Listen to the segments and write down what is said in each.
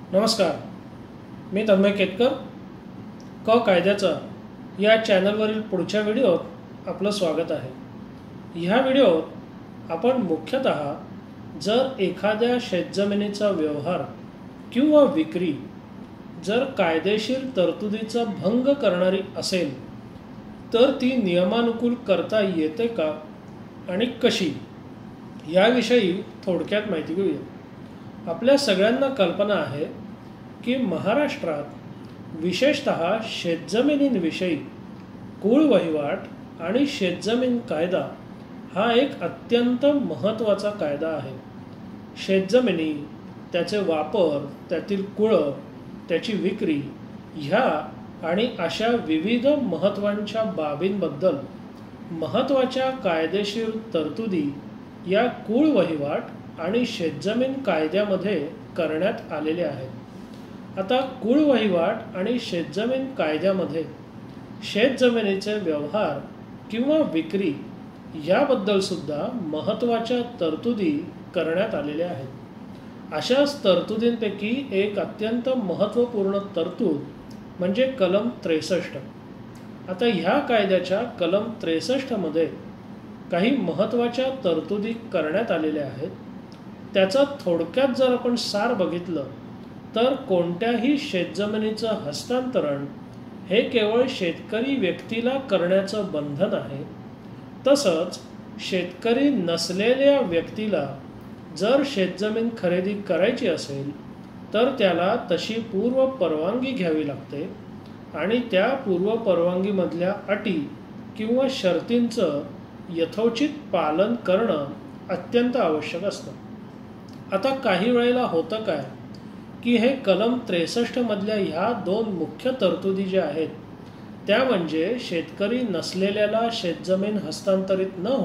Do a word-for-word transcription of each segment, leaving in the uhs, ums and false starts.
नमस्कार, मी तन्मय केतकर. क कायद्याचा या चॅनलवरील पुढच्या व्हिडिओत आपलं स्वागत आहे. ह्या व्हिडिओत आपण मुख्यतः जर एखाद्या शेतजमिनीचा व्यवहार किंवा विक्री जर कायदेशीर तरतुदीचा भंग करणारी असेल तर ती नियमानुकूल करता येते का आणि कशी, याविषयी थोडक्यात माहिती घेऊया. आपल्या सगळ्यांना कल्पना आहे की महाराष्ट्रात विशेषतः शेतजमिनींविषयी कुळ वहिवाट आणि शेतजमीन कायदा हा एक अत्यंत महत्त्वाचा कायदा आहे. शेतजमिनी, त्याचे वापर, त्यातील कुळं, त्याची विक्री ह्या आणि अशा विविध महत्त्वाच्या बाबींबद्दल महत्त्वाच्या कायदेशीर तरतुदी या कुळ वहिवाट आणि शेतजमीन कायद्यामध्ये करण्यात आलेले आहेत. आता कुळ वहिवाट आणि शेतजमीन कायद्यामध्ये शेतजमिनीचे व्यवहार किंवा विक्री याबद्दल सुद्धा महत्त्वाच्या तरतुदी करण्यात आलेल्या आहेत. अशाच तरतुदींपैकी एक अत्यंत महत्त्वपूर्ण तरतूद म्हणजे कलम त्रेसष्ट. आता ह्या कायद्याच्या कलम त्रेसष्टमध्ये काही महत्त्वाच्या तरतुदी करण्यात आलेल्या आहेत. त्याचा थोडक्यात जर आपण सार बघितलं तर कोणत्याही शेतजमिनीचं हस्तांतरण हे केवळ शेतकरी व्यक्तीला करण्याचं बंधन आहे. तसंच शेतकरी नसलेल्या व्यक्तीला जर शेतजमीन खरेदी करायची असेल तर त्याला तशी पूर्व परवानगी घ्यावी लागते आणि त्या पूर्व परवानगीमधल्या अटी किंवा शर्तींचं यथोचित पालन करणं अत्यंत आवश्यक असतं. आता काही वेळेला होतं काय की हे कलम त्रेसष्टमधल्या ह्या दोन मुख्य तरतुदी ज्या आहेत त्या म्हणजे शेतकरी नसलेल्याला शेतजमीन हस्तांतरित न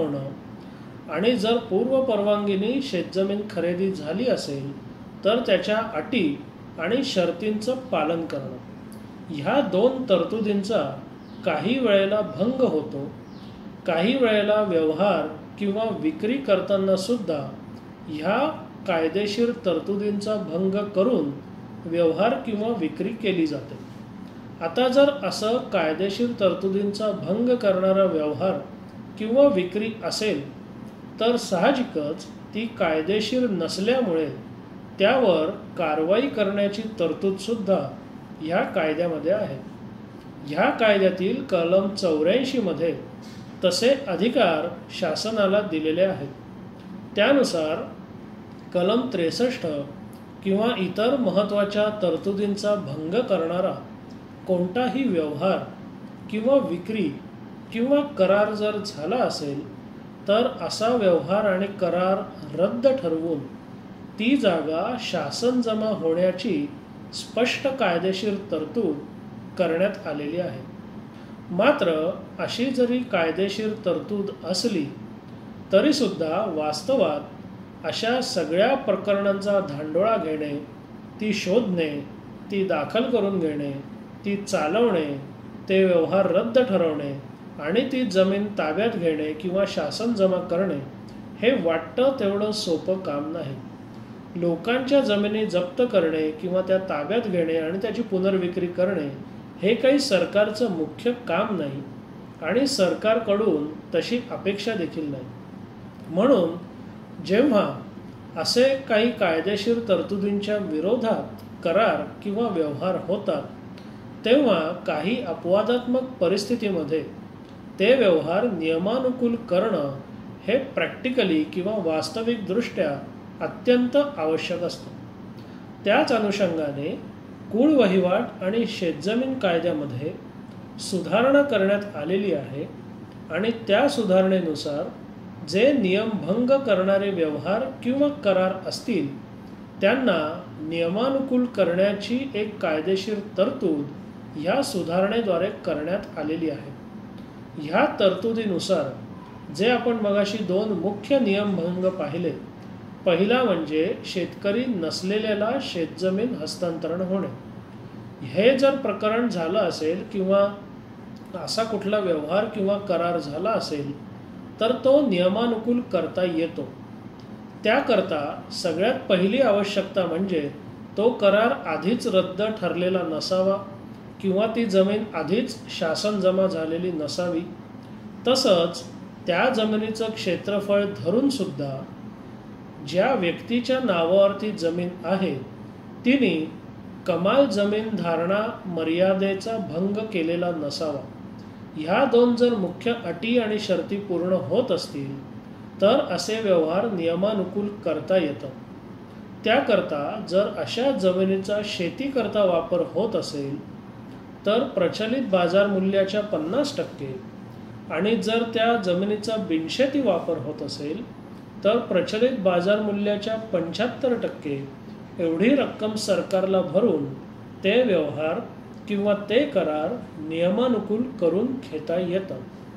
होणं आणि जर पूर्व परवानगीने शेतजमीन खरेदी झाली असेल तर त्याच्या अटी आणि शर्तींचं पालन करणं, ह्या दोन तरतुदींचा काही वेळेला भंग होतो. काही वेळेला व्यवहार किंवा विक्री करताना सुद्धा ह्या कायदेशीर तरतुदींचा भंग करून व्यवहार किंवा विक्री केली जाते. आता जर असं कायदेशीर तरतुदींचा भंग करणारा व्यवहार किंवा विक्री असेल तर साहजिकच ती कायदेशीर नसल्यामुळे त्यावर कारवाई करण्याची तरतूदसुद्धा ह्या कायद्यामध्ये आहे. ह्या कायद्यातील कलम चौऱ्याऐंशीमध्ये तसे अधिकार शासनाला दिलेले आहेत. त्यानुसार कलम त्रेसष्ट किंवा इतर महत्त्वाच्या तरतुदींचा भंग करणारा कोणताही व्यवहार किंवा विक्री किंवा करार जर झाला असेल तर असा व्यवहार आणि करार रद्द ठरवून ती जागा शासन जमा होण्याची स्पष्ट कायदेशीर तरतूद करण्यात आलेली आहे. मात्र अशी जरी कायदेशीर तरतूद असली तरीसुद्धा वास्तवात अशा सगळ्या प्रकरणांचा धांडोळा घेणे, ती शोधणे, ती दाखल करून घेणे, ती चालवणे, ते व्यवहार रद्द ठरवणे आणि ती जमीन ताब्यात घेणे किंवा शासन जमा करणे हे वाटतं तेवढं सोपं काम नाही. लोकांच्या जमिनी जप्त करणे किंवा त्या ताब्यात घेणे आणि त्याची पुनर्विक्री करणे हे काही सरकारचं मुख्य काम नाही आणि सरकारकडून तशी अपेक्षा देखील नाही. म्हणून जेव्हा असे काही कायदेशीर तरतुदींच्या विरोधात करार किंवा व्यवहार होतात तेव्हा काही अपवादात्मक परिस्थितीमध्ये ते व्यवहार नियमानुकूल करणं हे प्रॅक्टिकली किंवा वास्तविकदृष्ट्या अत्यंत आवश्यक असतं. त्याच अनुषंगाने कुळ वहिवाट आणि शेतजमीन कायद्यामध्ये सुधारणा करण्यात आलेली आहे आणि त्या सुधारणेनुसार जे नियमभंग करणारे व्यवहार किंवा करार असतील त्यांना नियमानुकूल करण्याची एक कायदेशीर तरतूद ह्या सुधारणेद्वारे करण्यात आलेली आहे. ह्या तरतुदीनुसार जे आपण मगाशी दोन मुख्य नियमभंग पाहिले, पहिला म्हणजे शेतकरी नसलेल्याला शेतजमीन हस्तांतरण होणे. हे जर प्रकरण झालं असेल किंवा असा कुठला व्यवहार किंवा करार झाला असेल तर तो नियमानुकूल करता येतो. त्याकरता सगळ्यात पहिली आवश्यकता म्हणजे तो करार आधीच रद्द ठरलेला नसावा किंवा ती जमीन आधीच शासन जमा झालेली नसावी. तसंच त्या जमिनीचं क्षेत्रफळ धरून सुद्धा ज्या व्यक्तीच्या नावावरती जमीन आहे तिने कमाल जमीन धारणा मर्यादेचा भंग केलेला नसावा. ह्या दोन जर मुख्य अटी आणि शर्ती पूर्ण होत असतील तर असे व्यवहार नियमानुकूल करता येतं. त्याकरता जर अशा जमिनीचा शेतीकरता वापर होत असेल तर प्रचलित बाजार मूल्याच्या पन्नास टक्के आणि जर त्या जमिनीचा बिनशेती वापर होत असेल तर प्रचलित बाजार मूल्याच्या पंच्याहत्तर टक्के एवढी रक्कम सरकारला भरून ते व्यवहार किंवा ते करार नियमानुकूल करून घेता येतं.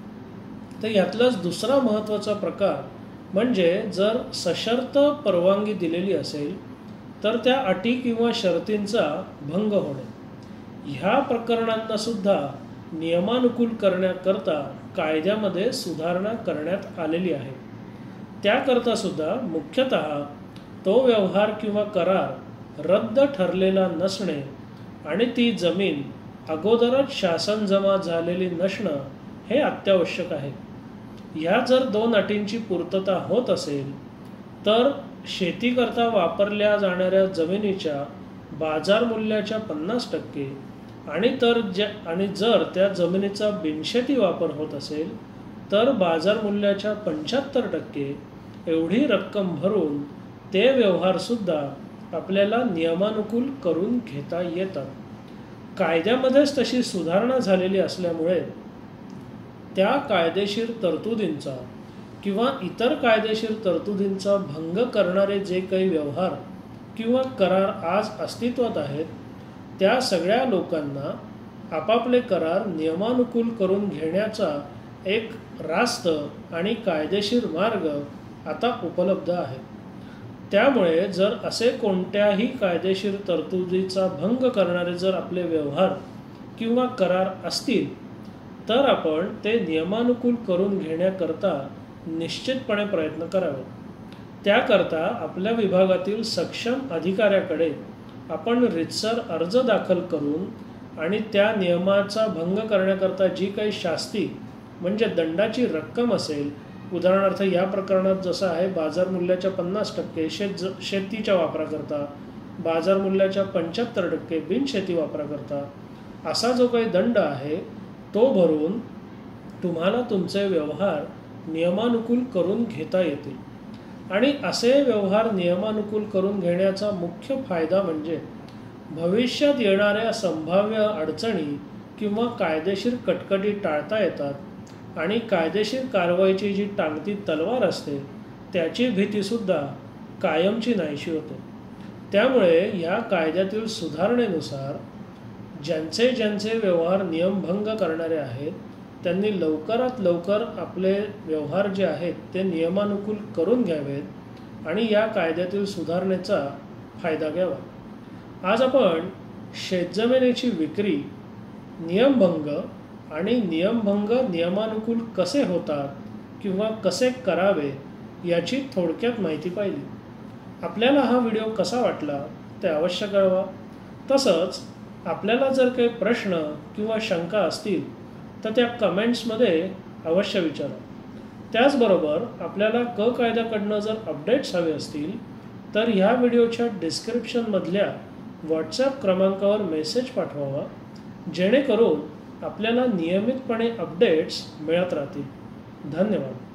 तर यातलाच दुसरा महत्त्वाचा प्रकार म्हणजे जर सशर्त परवानगी दिलेली असेल तर त्या अटी किंवा शर्तींचा भंग होणे. ह्या प्रकरणांना सुद्धा नियमानुकूल करण्याकरता कायद्यामध्ये सुधारणा करण्यात आलेली आहे. त्याकरता सुद्धा मुख्यतः तो व्यवहार किंवा करार रद्द ठरलेला नसणे आणि ती जमीन अगोदरच शासन जमा झालेली नसणं हे अत्यावश्यक आहे. ह्या जर दोन अटींची पूर्तता होत असेल तर शेतीकरता वापरल्या जाणाऱ्या जमिनीच्या बाजार मूल्याच्या पन्नास टक्के आणि तर ज्या आणि जर त्या जमिनीचा बिनशेती वापर होत असेल तर बाजार मूल्याच्या पंच्याहत्तर टक्के एवढी रक्कम भरून ते व्यवहारसुद्धा आपल्याला नियमानुकूल करून घेता येतात. कायद्यामध्येच तशी सुधारणा झालेली असल्यामुळे त्या कायदेशीर तरतुदींचा किंवा इतर कायदेशीर तरतुदींचा भंग करणारे जे काही व्यवहार किंवा करार आज अस्तित्वात आहेत त्या सगळ्या लोकांना आपापले करार नियमानुकूल करून घेण्याचा एक रास्त आणि कायदेशीर मार्ग आता उपलब्ध आहे. त्यामुळे जर असे कोणत्याही कायदेशीर तरतुदीचा भंग करणारे जर आपले व्यवहार किंवा करार असतील तर आपण ते नियमानुकूल करून घेण्याकरता निश्चितपणे प्रयत्न करावे. त्याकरता आपल्या विभागातील सक्षम अधिकाऱ्याकडे आपण रीतसर अर्ज दाखल करून आणि त्या नियमाचा भंग करण्याकरता जी काही शास्ती म्हणजे दंडाची रक्कम असेल, उदाहरणार्थ या प्रकरणात जसं आहे बाजार मूल्याच्या पन्नास टक्के शेत शेतीच्या वापराकरता, बाजार मूल्याच्या पंच्याहत्तर टक्के बिनशेती वापराकरता असा जो काही दंड आहे तो भरून तुम्हाला तुमचे व्यवहार नियमानुकूल करून घेता येतील. आणि असे व्यवहार नियमानुकूल करून घेण्याचा मुख्य फायदा म्हणजे भविष्यात येणाऱ्या संभाव्य अडचणी किंवा कायदेशीर कटकटी टाळता येतात आणि कायदेशीर कारवाईची जी टांगती तलवार असते त्याची भीतीसुद्धा कायमची नाहीशी होते. त्यामुळे या कायद्यातील सुधारणेनुसार ज्यांचे ज्यांचे व्यवहार नियमभंग करणारे आहेत त्यांनी लवकरात लवकर आपले व्यवहार जे आहेत ते नियमानुकूल करून घ्यावेत आणि या कायद्यातील सुधारणेचा फायदा घ्यावा. आज आपण शेतजमिनीची विक्री, नियमभंग आणि नियमभंग नियमानुकूल कसे होतात किंवा कसे करावे याची थोडक्यात माहिती पाहिली. आपल्याला हा व्हिडिओ कसा वाटला ते अवश्य कळवा. तसंच आपल्याला जर काही प्रश्न किंवा शंका असतील तर त्या कमेंट्समध्ये अवश्य विचारा. त्याचबरोबर आपल्याला क कायद्याकडनं जर अपडेट्स हवे असतील तर ह्या व्हिडिओच्या डिस्क्रिप्शनमधल्या व्हॉट्सॲप क्रमांकावर मेसेज पाठवावा जेणेकरून आपल्याला नियमितपणे अपडेट्स मिळत राहतील. धन्यवाद.